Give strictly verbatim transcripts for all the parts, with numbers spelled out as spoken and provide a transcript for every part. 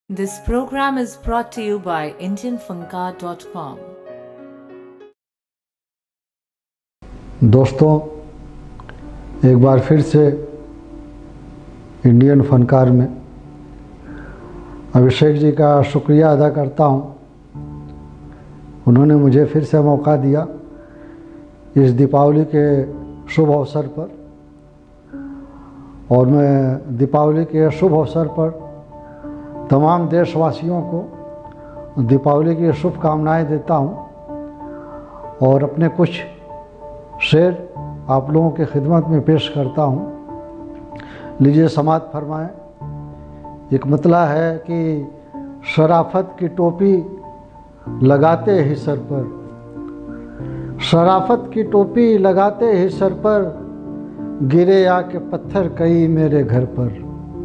This program is brought to you by indian funka dot com. दोस्तों, एक बार फिर से इंडियन फनकार में अभिषेक जी का शुक्रिया अदा करता हूं। उन्होंने मुझे फिर से मौका दिया इस दीपावली के शुभ अवसर पर, और मैं दीपावली के शुभ अवसर पर तमाम देशवासियों को दीपावली की शुभकामनाएं देता हूं और अपने कुछ शेर आप लोगों की खिदमत में पेश करता हूं। लीजिए समात फरमाएं। एक मतला है कि शराफत की टोपी लगाते ही सर पर, शराफत की टोपी लगाते ही सर पर, गिरे आके पत्थर कई मेरे घर पर।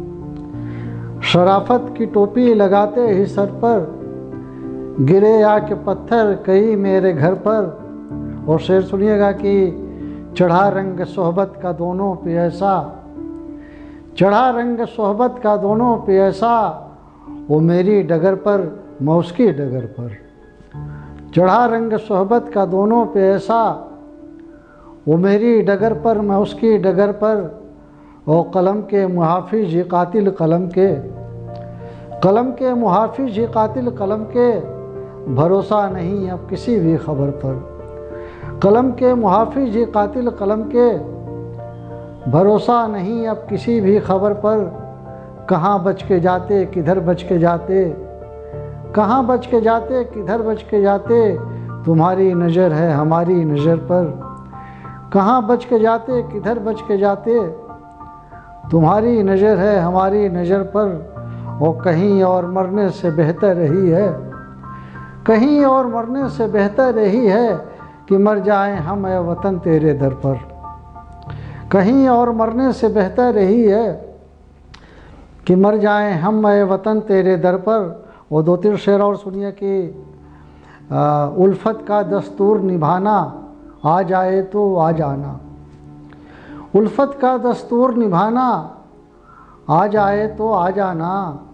शराफत की टोपी लगाते ही सर पर, गिरे आके पत्थर कई मेरे घर पर। और शेर सुनिएगा कि चढ़ा रंग सोहबत का दोनों पे ऐसा, चढ़ा रंग सोहबत का दोनों पे ऐसा, वो मेरी डगर पर मैं उसकी डगर पर। चढ़ा रंग सोहबत का दोनों पे ऐसा, वो मेरी डगर पर मैं उसकी डगर पर। और कलम के मुहाफिज ये कातिल कलम के, कलम के मुहाफिज ये कातिल कलम के, भरोसा नहीं अब किसी भी खबर पर। कलम के मुहाफिज ये कातिल कलम के, भरोसा नहीं अब किसी भी खबर पर। कहाँ बच के जाते किधर बच के जाते, कहाँ बच के जाते किधर बच के जाते, तुम्हारी नज़र है हमारी नज़र पर। कहाँ बच के जाते किधर बच के जाते, तुम्हारी नज़र है हमारी नज़र पर। और कहीं और मरने से बेहतर रही है, कहीं और मरने से बेहतर रही है, कि मर जाएं हम ए वतन तेरे दर पर। कहीं और मरने से बेहतर रही है, कि मर जाएं हम ए वतन तेरे दर पर। और दो तीन शेर और सुनिए कि आ, उल्फत का दस्तूर निभाना, आ जाए तो आ जाना। उल्फत का दस्तूर निभाना, आ जाए तो आ जाना।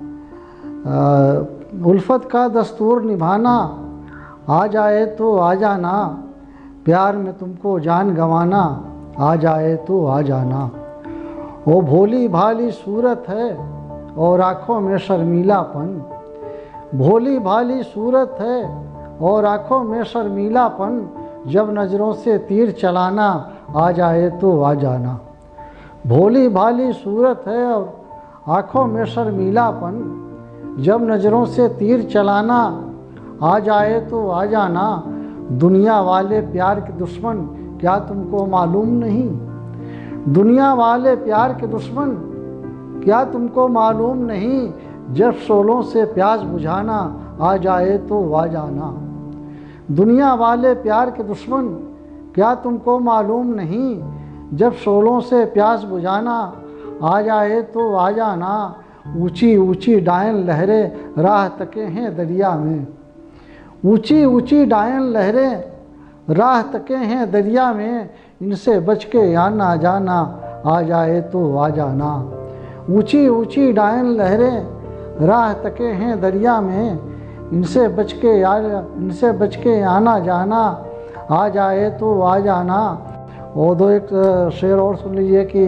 उल्फत का दस्तूर निभाना, आ जाए तो आ जाना। प्यार में तुमको जान गंवाना, आ जाए तो आ जाना। वो भोली भाली सूरत है और आँखों में शर्मीलापन, भोली भाली सूरत है और आँखों में शर्मीलापन। जब नज़रों से तीर चलाना, आ जाए तो आ जाना। भोली भाली सूरत है और आँखों में शर्मीलापन, जब नज़रों से तीर चलाना, आ जाए तो आ जाना। दुनिया वाले प्यार के दुश्मन, क्या तुमको मालूम नहीं। दुनिया वाले प्यार के दुश्मन, क्या तुमको मालूम नहीं। जब शोलों से प्यास बुझाना, आ जाए तो आ जाना। दुनिया वाले प्यार के दुश्मन, क्या तुमको मालूम नहीं। जब शोलों से प्यास बुझाना, आ जाए तो आ जाना। ऊंची ऊंची डायन लहरें राह तके हैं दरिया में, ऊंची ऊंची डायन लहरें राह तके हैं दरिया में। इनसे बच के आना जाना, आ जाए तो आ जाना। ऊंची ऊंची डायन लहरें राह तके हैं दरिया में, इनसे बच के आ इनसे बच के आना जाना, आ जाए तो आ जाना। और दो एक शेर और सुन लीजिए कि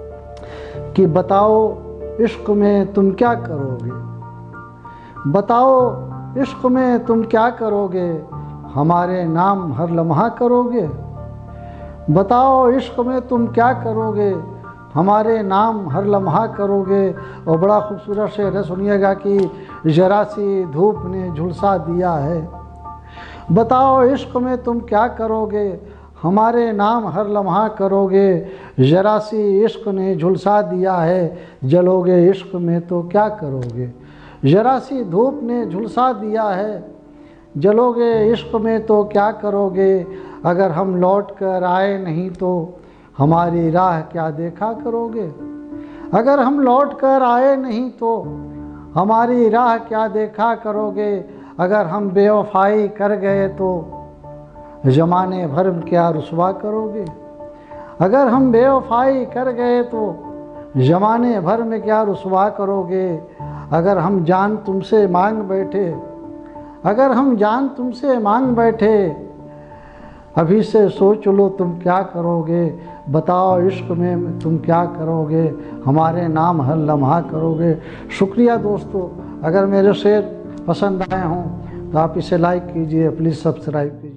कि बताओ इश्क में तुम क्या करोगे, बताओ इश्क में तुम क्या करोगे, हमारे नाम हर लम्हा करोगे। बताओ इश्क में तुम क्या करोगे, हमारे नाम हर लम्हा करोगे। और बड़ा खूबसूरत शेर है, सुनिएगा कि जरा सी धूप ने झुलसा दिया है। बताओ इश्क में तुम क्या करोगे, हमारे नाम हर लम्हा करोगे। जरा सी इश्क ने झुलसा दिया है, जलोगे इश्क में तो क्या करोगे। जरा सी धूप ने झुलसा दिया है, जलोगे इश्क में तो क्या करोगे। अगर हम लौट कर आए नहीं तो हमारी राह क्या देखा करोगे। अगर हम लौट कर आए नहीं तो हमारी राह क्या देखा करोगे। अगर हम बेवफाई कर गए तो ज़माने भर में क्या रुसवा करोगे। अगर हम बेवफाई कर गए तो ज़माने भर में क्या रुसवा करोगे। अगर हम जान तुमसे मांग बैठे, अगर हम जान तुमसे मांग बैठे, अभी से सोच लो तुम क्या करोगे, बताओ इश्क में तुम क्या करोगे, हमारे नाम हर लम्हा करोगे। शुक्रिया दोस्तों, अगर मेरे शेर पसंद आए हों तो आप इसे लाइक कीजिए, प्लीज़ सब्सक्राइब कीजिए।